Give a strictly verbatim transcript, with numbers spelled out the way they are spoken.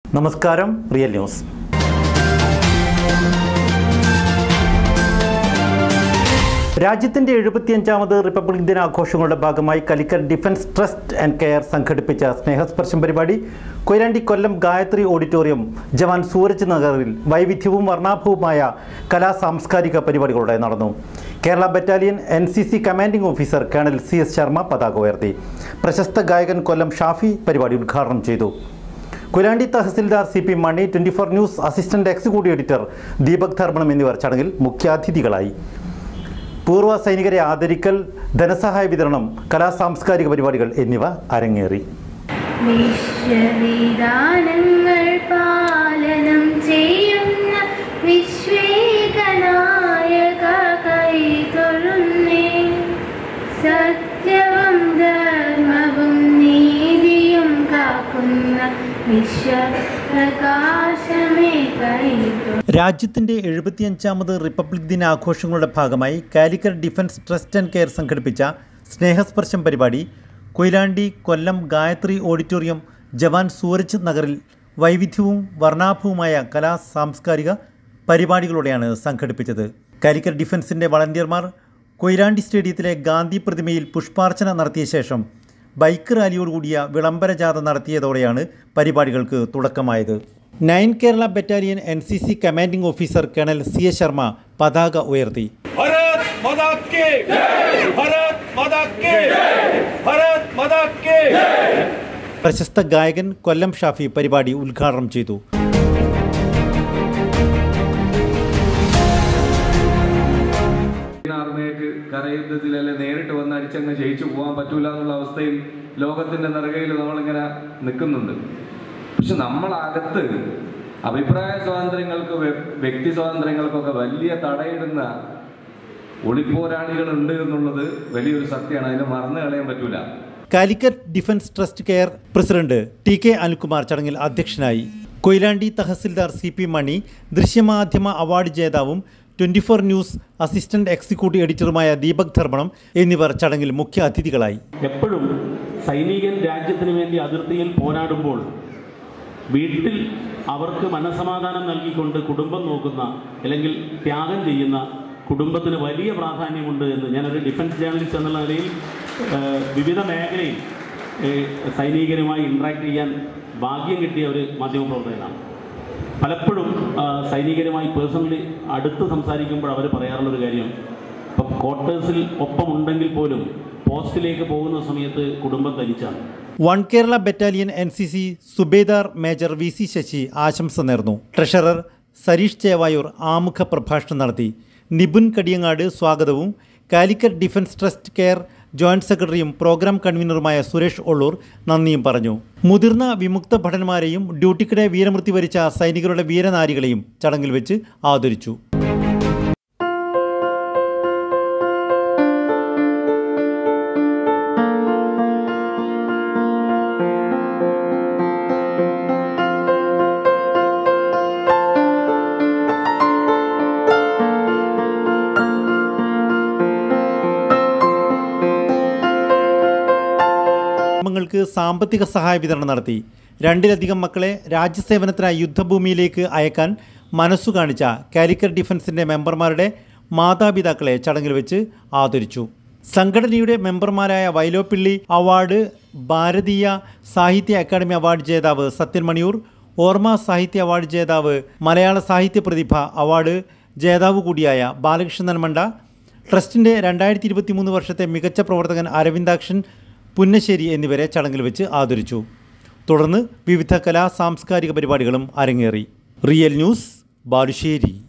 നമസ്കാരം, real news. രാജ്യത്തിൻ്റെ എഴുപത്തിയഞ്ചാമത് republic ദിനാഘോഷങ്ങളുടെ ഭാഗമായി Calicut defence trust and care സംഘടിപ്പിച്ച സ്നേഹസ്പർശം പരിപാടി കൊയിലാണ്ടി കൊല്ലം ഗായത്രി ഓഡിറ്റോറിയം ജവാൻ സൂരജ് നഗറിൽ വൈവിധ്യവും വർണ്ണാഭവുമായ കലാ സാംസ്കാരിക പരിപാടികളോടെ നടന്നു. Kerala battalion N C C commanding officer colonel C S Sharma പതാക ഉയർത്തി. പ്രശസ്ത ഗായകൻ കൊല്ലം ഷാഫി പരിപാടി ഉദ്ഘാടനം ചെയ്തു. Koyilandy tahsildar C P Mani, twenty four news assistant executive editor Deepak ധർമ്മണം എന്നിവർ ചടങ്ങിൽ മുഖ്യാതിഥികളായി. പൂർവ്വ സൈനികരെ ആദരിക്കൽ, ധനസഹായ വിതരണം, കലാ സാംസ്കാരിക പരിപാടികൾ എന്നിവ അരങ്ങേറി. വിശ്വവിധാനങ്ങൾ പാലനം ചെയ്യുന്ന വിശ്വേകനായക കൈതൊഴുന്നേ, സത്യവും ധർമ്മവും നീതിയും കാക്കുന്ന വിശ്വപ്രകാശമേ കൈതൊഴു. രാജ്യത്തിൻ്റെ എഴുപത്തിയഞ്ചാമത് റിപ്പബ്ലിക് ദിനാഘോഷങ്ങളുടെ ഭാഗമായി Calicut defence trust and care സംഘടിപ്പിച്ച സ്നേഹസ്പർശം പരിപാടി കൊയിലാണ്ടി കൊല്ലം ഗായത്രി ഓഡിറ്റോറിയം ജവാൻ സൂരജ് നഗറിൽ വൈവിധ്യവും വർണ്ണാഭവുമായ കലാ സാംസ്കാരിക പരിപാടികളോടെയാണ് സംഘടിപ്പിച്ചത്. കാലിക്കറ്റ് ഡിഫൻസിൻ്റെ വളണ്ടിയർമാർ കൊയിലാണ്ടി സ്റ്റേഡിയത്തിലെ ഗാന്ധി പ്രതിമയിൽ പുഷ്പാർച്ചന നടത്തിയ ശേഷം ബൈക്ക് റാലിയോടുകൂടിയ വിളംബര ജാഥ നടത്തിയതോടെയാണ് പരിപാടികൾക്ക് തുടക്കമായത്. Nine Kerala battalion N C C commanding officer colonel C A Sharma പതാക ഉയർത്തി. പ്രശസ്ത ഗായകൻ കൊല്ലം ഷാഫി പരിപാടി ഉദ്ഘാടനം ചെയ്തു. കരയുദ്ധത്തിലല്ലേ നേരിട്ട് വന്ന് അടിച്ചങ്ങ് ജയിച്ചു പോകാൻ പറ്റൂല എന്നുള്ള അവസ്ഥയിൽ ലോകത്തിന്റെ നെറുകയിൽ നമ്മളിങ്ങനെ നിൽക്കുന്നുണ്ട്. പക്ഷെ നമ്മളകത്ത് അഭിപ്രായ സ്വാതന്ത്ര്യങ്ങൾക്ക്, വ്യക്തി സ്വാതന്ത്ര്യങ്ങൾക്കൊക്കെ വലിയ തടയിടുന്ന ഒളിപ്പോരാളികളുണ്ട് എന്നുള്ളത് വലിയൊരു സത്യമാണ്. അതിനെ മറന്നു കളയാൻ പറ്റൂല. Calicut defence trust care president T K Anilkumar ചടങ്ങിൽ അധ്യക്ഷനായി. കൊയിലാണ്ടി തഹസിൽദാർ സി പി മണി, ദൃശ്യമാധ്യമ അവാർഡ് ജേതാവും twenty four news assistant executive എഡിറ്ററുമായ ദീപക് ധർമ്മണം എന്നിവർ ചടങ്ങിൽ മുഖ്യ അതിഥികളായി. എപ്പോഴും സൈനികൻ രാജ്യത്തിന് വേണ്ടി അതിർത്തിയിൽ പോരാടുമ്പോൾ വീട്ടിൽ അവർക്ക് മനസ്സമാധാനം നൽകിക്കൊണ്ട് കുടുംബം നോക്കുന്ന അല്ലെങ്കിൽ ത്യാഗം ചെയ്യുന്ന കുടുംബത്തിന് വലിയ പ്രാധാന്യമുണ്ട് എന്ന് ഞാനൊരു ഡിഫൻസ് ജേർണലിസ്റ്റ് എന്നുള്ള നിലയിൽ വിവിധ മേഖലയിൽ സൈനികരുമായി ഇൻട്രാക്ട് ചെയ്യാൻ ഭാഗ്യം കിട്ടിയ ഒരു മാധ്യമപ്രവർത്തകനാണ്. പലപ്പോഴും സൈനികരുമായി പേഴ്സണലി അടുത്ത് സംസാരിക്കുമ്പോൾ അവർ പറയാറുള്ളൊരു കാര്യം, ഇപ്പം ക്വാർട്ടേഴ്സിൽ ഒപ്പമുണ്ടെങ്കിൽ പോലും പോസ്റ്റിലേക്ക് പോകുന്ന സമയത്ത് കുടുംബം തനിച്ചാണ്. One Kerala battalion N C C subedar major V C Sasi ആശംസ നേർന്നു. ട്രഷറർ സരീഷ് ചേവായൂർ ആമുഖ പ്രഭാഷണം നടത്തി. നിപുൻ കടിയങ്ങാട് സ്വാഗതവും Calicut defence trust care joint സെക്രട്ടറിയും പ്രോഗ്രാം കൺവീനറുമായ സുരേഷ് ഒള്ളൂർ നന്ദിയും പറഞ്ഞു. മുതിർന്ന വിമുക്ത ഭടന്മാരെയും ഡ്യൂട്ടിക്കിടെ വീരമൃത്യു വരിച്ച സൈനികരുടെ വീരനാരികളെയും ചടങ്ങിൽ വെച്ച് ആദരിച്ചു. ൾക്ക് സാമ്പത്തിക സഹായ വിതരണം നടത്തി. രണ്ടിലധികം മക്കളെ രാജ്യസേവനത്തിനായി യുദ്ധഭൂമിയിലേക്ക് അയക്കാൻ മനസ്സു കാണിച്ച കാലിക്കറ്റ് ഡിഫൻസിൻ്റെ മെമ്പർമാരുടെ മാതാപിതാക്കളെ ചടങ്ങിൽ വെച്ച് ആദരിച്ചു. സംഘടനയുടെ മെമ്പർമാരായ വൈലോപ്പിള്ളി അവാർഡ്, ഭാരതീയ സാഹിത്യ അക്കാദമി അവാർഡ് ജേതാവ് സത്യൻ മണിയൂർ, ഓർമ്മ സാഹിത്യ അവാർഡ് ജേതാവ്, മലയാള സാഹിത്യ പ്രതിഭ അവാർഡ് ജേതാവ് കൂടിയായ ബാലകൃഷ്ണൻ മണ്ട, ട്രസ്റ്റിൻ്റെ രണ്ടായിരത്തി ഇരുപത്തി മൂന്ന് വർഷത്തെ മികച്ച പ്രവർത്തകൻ അരവിന്ദാക്ഷൻ പുന്നശ്ശേരി എന്നിവരെ ചടങ്ങിൽ വെച്ച് ആദരിച്ചു. തുടർന്ന് വിവിധ കലാ സാംസ്കാരിക പരിപാടികളും അരങ്ങേറി. Real news, Balussery.